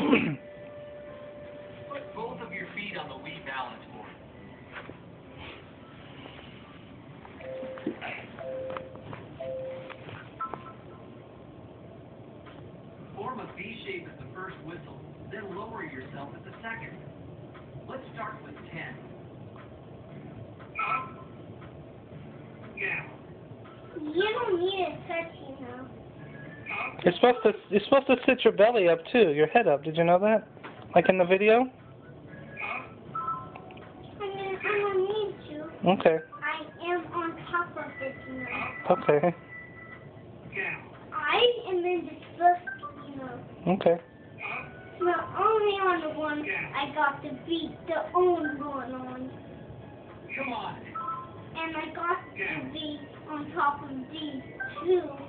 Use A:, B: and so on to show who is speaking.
A: Put both of your feet on the Wii balance board. Form a V shape at the first whistle, then lower yourself at the second. Let's start with 10. Up. Down.
B: You don't need a touch, you know.
A: Up.
C: You're supposed to sit your belly up too, your head up. Did you know that? Like in the video?
A: Up.
B: I don't need to.
C: Okay.
B: I am on top of it, you know.
C: Okay.
A: Down.
B: I am in the first, you know.
C: Okay.
A: Up.
B: But only on the one I got to beat the own one on.
A: Come on.
B: And I got to be on top of these two.